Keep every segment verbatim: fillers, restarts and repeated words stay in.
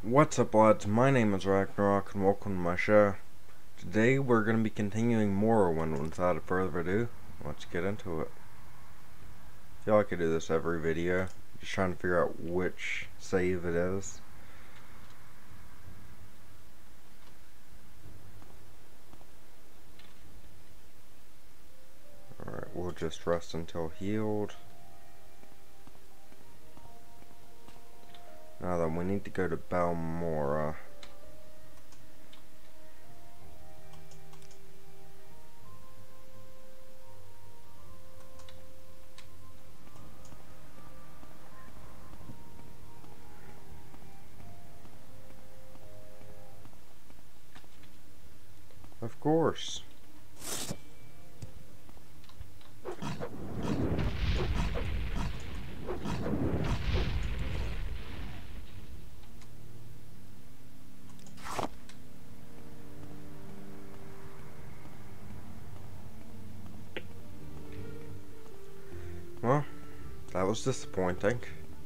What's up, lads? My name is Ragnarok and welcome to my show. Today we're going to be continuing Morrowind. Without further ado, let's get into it. I feel like I do this every video, just trying to figure out which save it is. Alright, we'll just rest until healed. Now then, we need to go to Balmora. Of course. Well, that was disappointing.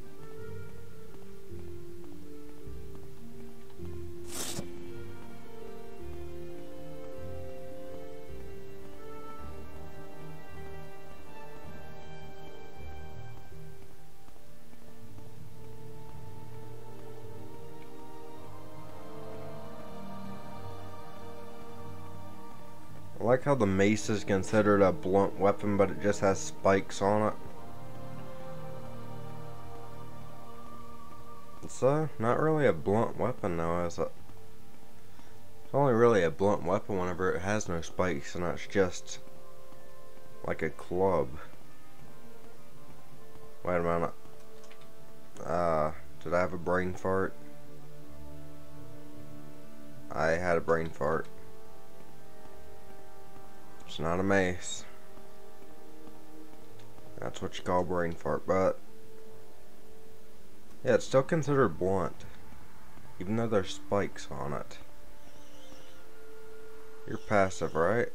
I like how the mace is considered a blunt weapon, but it just has spikes on it. It's uh, not really a blunt weapon though, is it? It's only really a blunt weapon whenever it has no spikes and it's just like a club. Wait a minute. Uh, did I have a brain fart? I had a brain fart. It's not a mace. That's what you call brain fart, but yeah, it's still considered blunt, even though there's spikes on it. You're passive, right?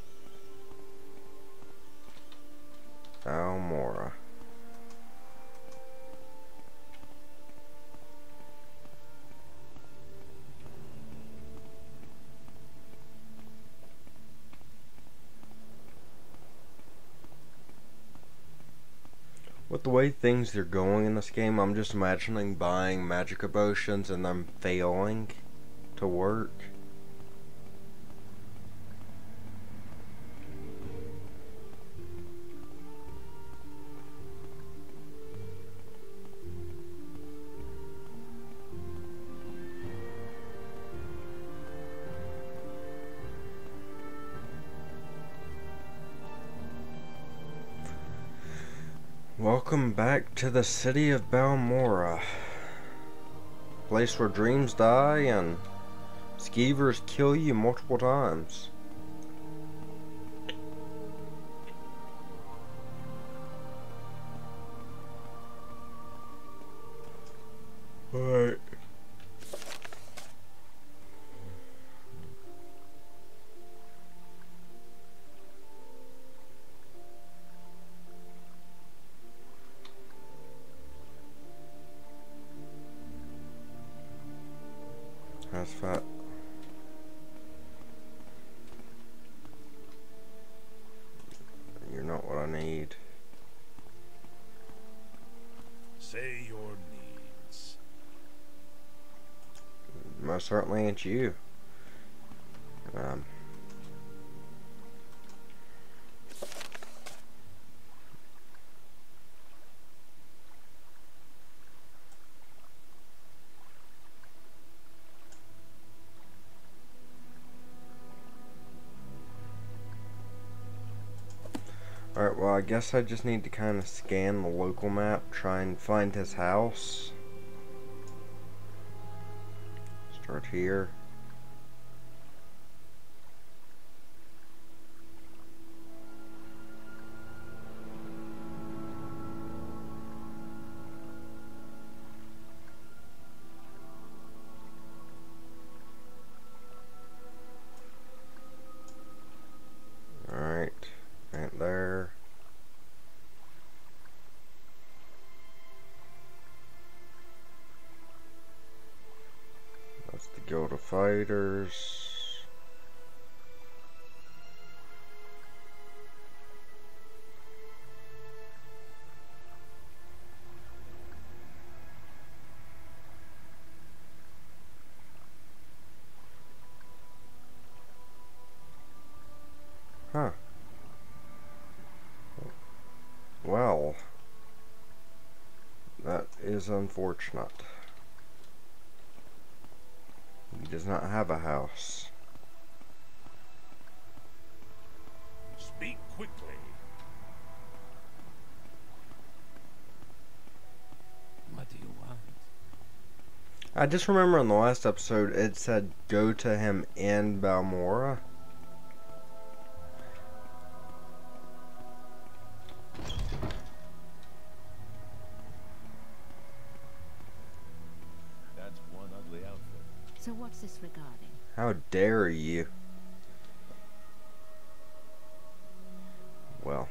Balmora. With the way things are going in this game, I'm just imagining buying magic potions and them failing to work. Welcome back to the city of Balmora. Place where dreams die and skeevers kill you multiple times. Alright. That's fat. You're not what I need. Say your needs. Most certainly ain't you. Um. Alright, well, I guess I just need to kind of scan the local map, try and find his house. Start here. Alright, right there. That's the Guild of Fighters. Huh. Well, that is unfortunate. He does not have a house. Speak quickly. What do you want? I just remember in the last episode it said go to him in Balmora. That's one ugly outfit. So what's this regarding? How dare you? Well.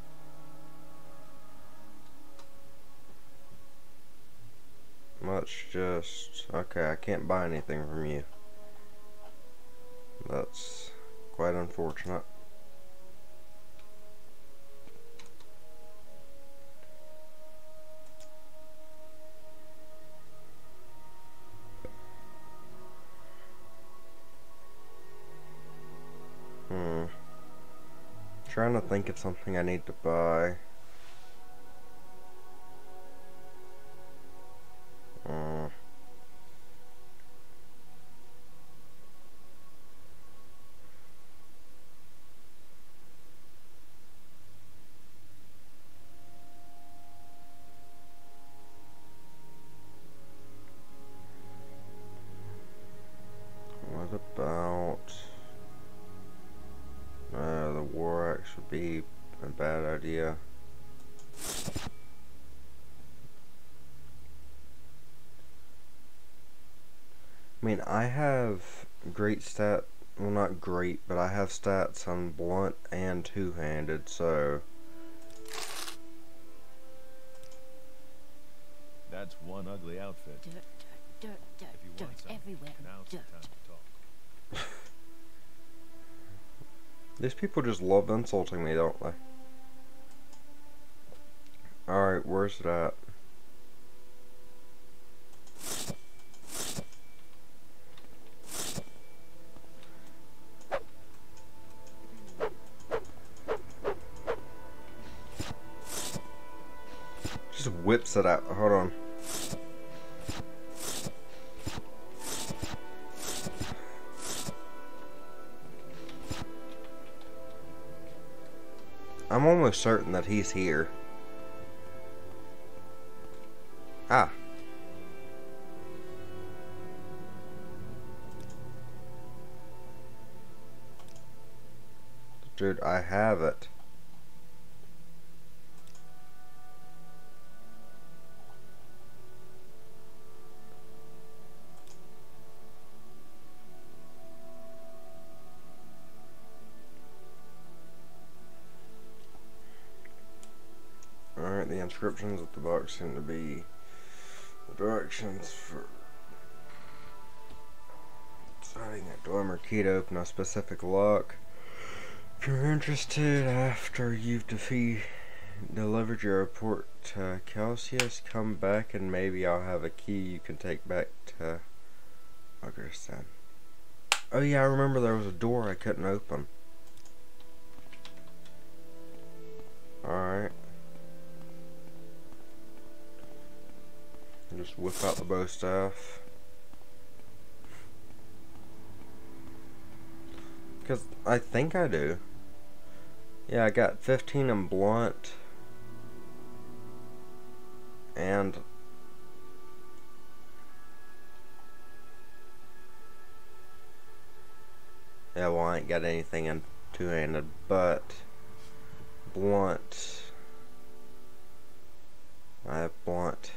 Let's just... Okay, I can't buy anything from you. That's quite unfortunate. Hmm. Trying to think of something I need to buy. Uh, what about... Uh, the war axe would be a bad idea. I mean, I have great stat, well not great, but I have stats on blunt and two-handed, so... That's one ugly outfit. Dirt, dirt, dirt, dirt, If you dirt want some, everywhere. now's the Dirt. time to talk. These people just love insulting me, don't they? Alright, where's it at? Just whips it out. Hold on. I'm almost certain that he's here. Ah. Dude, I have it. Alright, the inscriptions at the box seem to be the directions for deciding a Dwemer key to open a specific lock. If you're interested, after you've defeat, delivered your report to Calcius, come back and maybe I'll have a key you can take back to Augustin. Oh yeah, I remember there was a door I couldn't open. Alright. Just whip out the bow staff. Because I think I do. Yeah, I got fifteen in blunt. And... yeah, well, I ain't got anything in two-handed, but... blunt. I have blunt.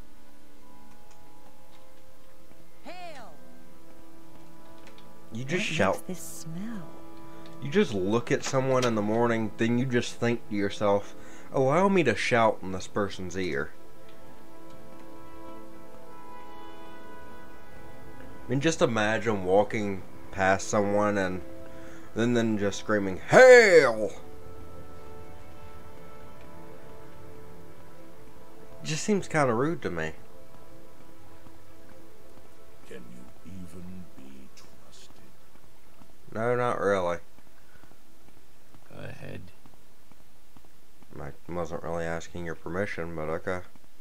You just What shout. makes this smell? You just look at someone in the morning, then you just think to yourself, allow me to shout in this person's ear. I mean, just imagine walking past someone and then then just screaming, "Hail!" Just seems kind of rude to me. Can you even be trusted? No, not really. Go ahead. I wasn't really asking your permission, but okay.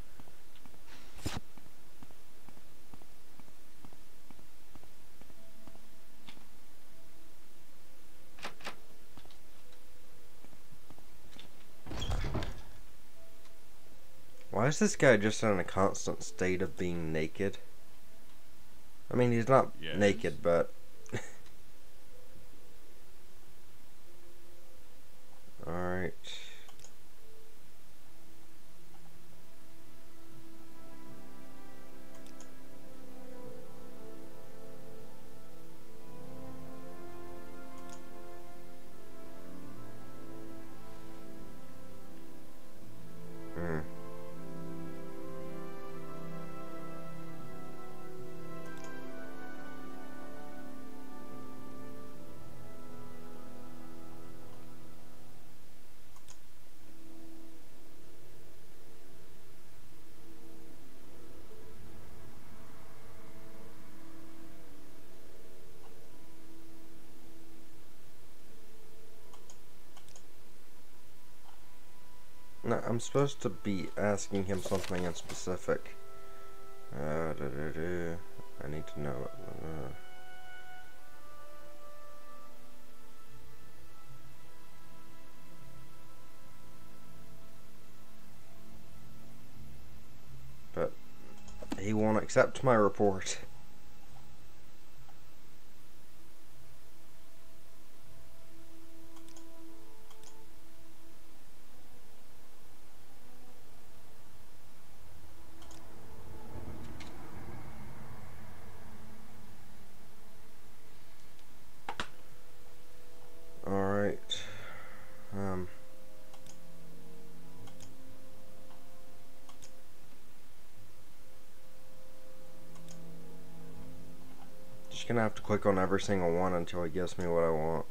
Why is this guy just in a constant state of being naked? I mean, he's not Yes. naked, but... Alright. Hmm. No, I'm supposed to be asking him something in specific. Uh, da, da, da. I need to know. Uh, but he won't accept my report. Alright. Um. Just gonna have to click on every single one until he gives me what I want.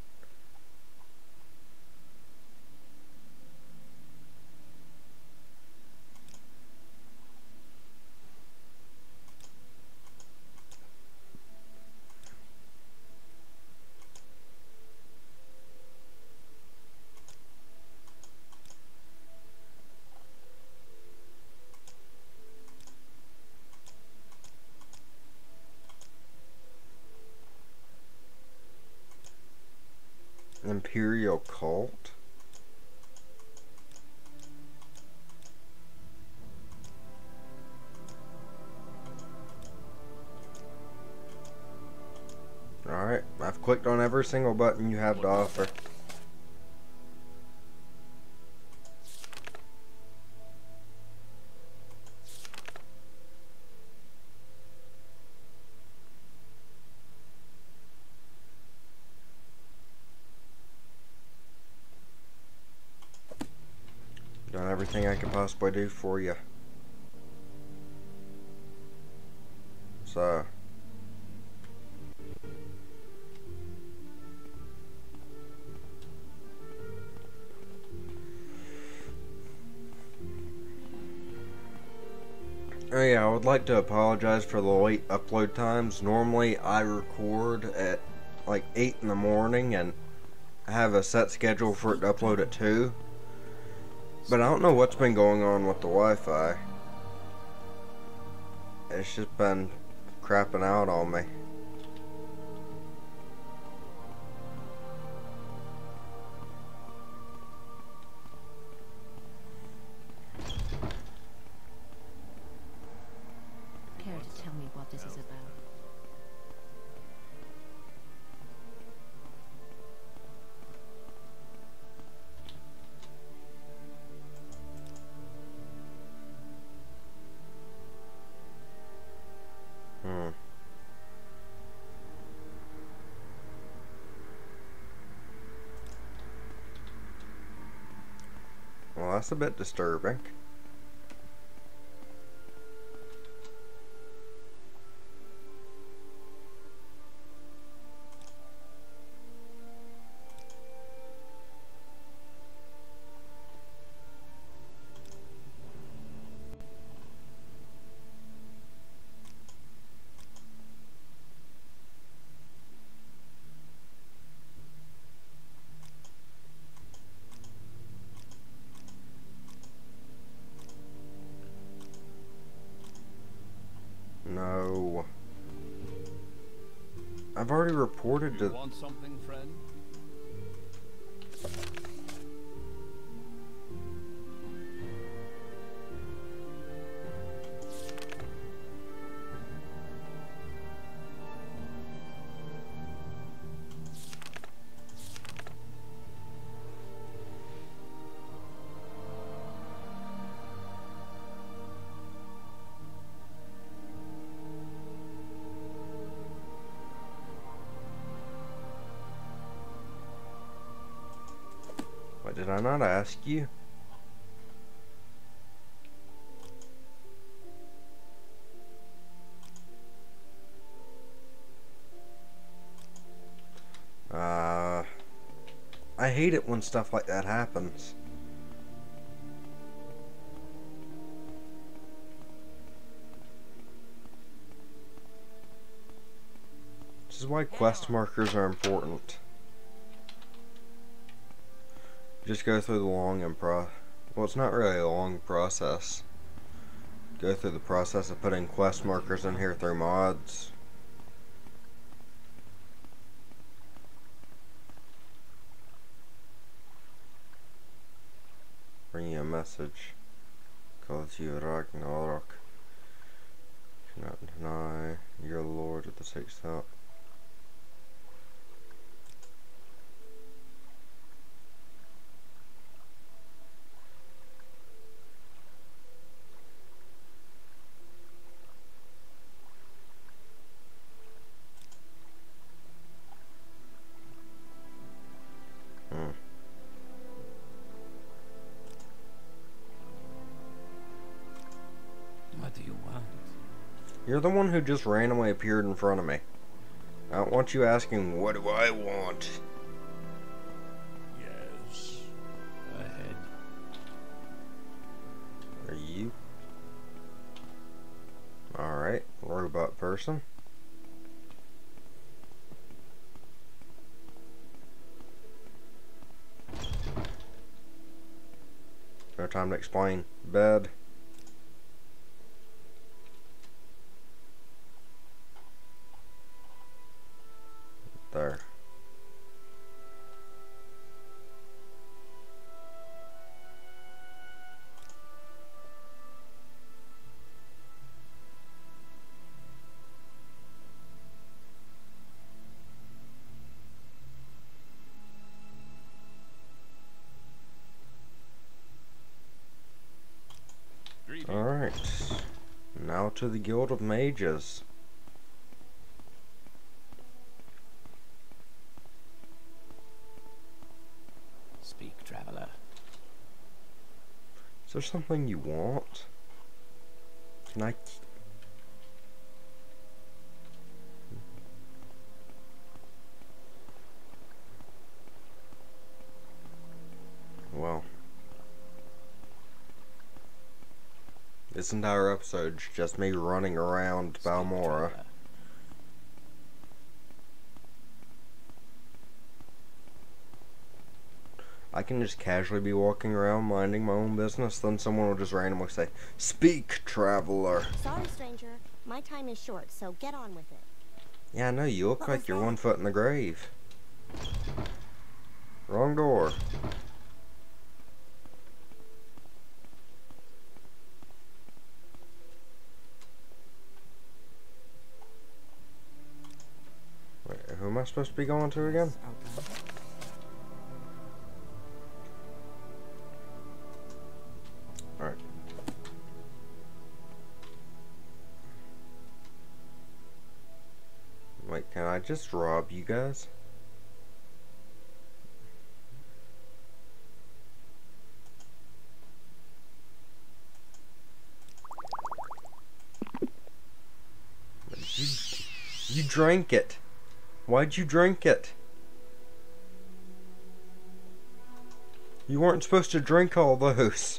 Imperial cult? Alright, I've clicked on every single button you have to offer. Done everything I could possibly do for you. So. Oh yeah, I would like to apologize for the late upload times. Normally I record at like eight in the morning and I have a set schedule for it to upload at two. But I don't know what's been going on with the Wi-Fi. It's just been crapping out on me. Care to tell me what this is about? Hmm. Well, that's a bit disturbing. I've already reported You to... want something, friend? What, did I not ask you? Uh, I hate it when stuff like that happens. This is why quest markers are important. Just go through the long and pro... Well, it's not really a long process. Go through the process of putting quest markers in here through mods. Bring you a message. Calls you Ragnarok. Cannot deny your lord of the sixth help. What do you want? You're the one who just randomly appeared in front of me. I don't want you asking, what do I want? Yes. Go ahead. Are you? Alright, robot person. No time to explain. Bed. There. Alright. Now to the Guild of Mages. Speak, traveler. Is there something you want? Can I... Well. This entire episode's just me running around Speak, Balmora. traveler. I can just casually be walking around minding my own business, then someone will just randomly say, "Speak, traveler." Sorry, stranger. My time is short, so get on with it. Yeah, I know, you look What like was you're that? one foot in the grave. Wrong door. Wait, who am I supposed to be going to again? Alright. Wait, can I just rob you guys? You, you drank it. Why'd you drink it? You weren't supposed to drink all those.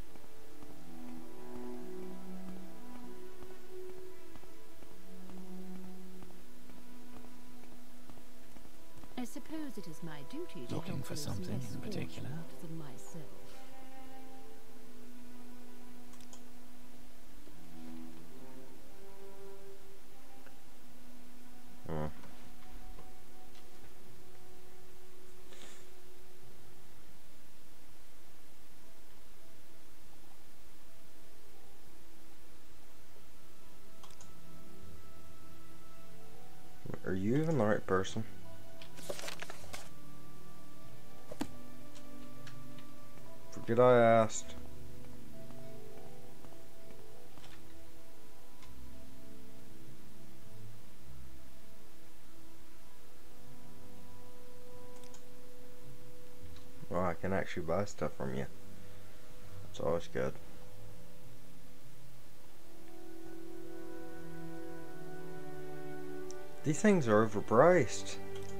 I suppose it is my duty to Looking help for those something less in particular? fortunate than myself. Hmm. Are you even the right person? Forget I asked. Well, I can actually buy stuff from you. That's always good. These things are overpriced.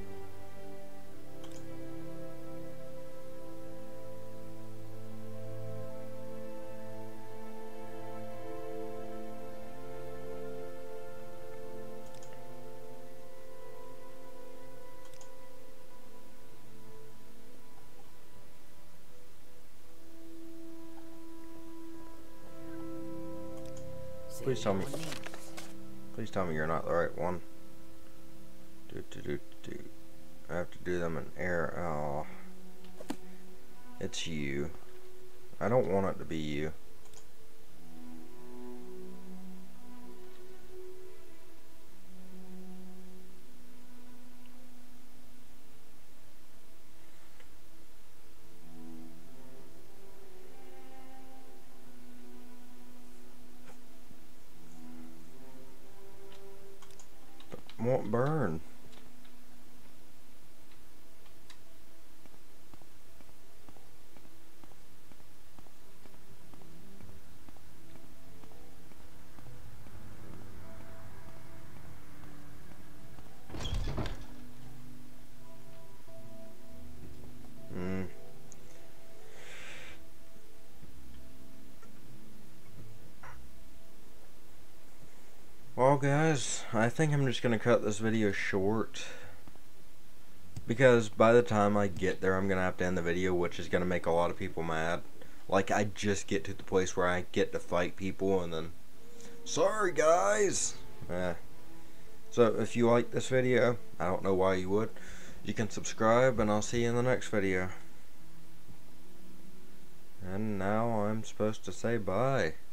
Please tell me. Please tell me you're not the right one. Do do do do. I have to do them in air. Oh, it's you. I don't want it to be you. Won't burn. Hmm. Well guys, I think I'm just gonna cut this video short, because by the time I get there I'm gonna have to end the video, which is gonna make a lot of people mad. Like, I just get to the place where I get to fight people and then, sorry guys. Eh. So if you like this video, I don't know why you would, you can subscribe and I'll see you in the next video. And now I'm supposed to say bye.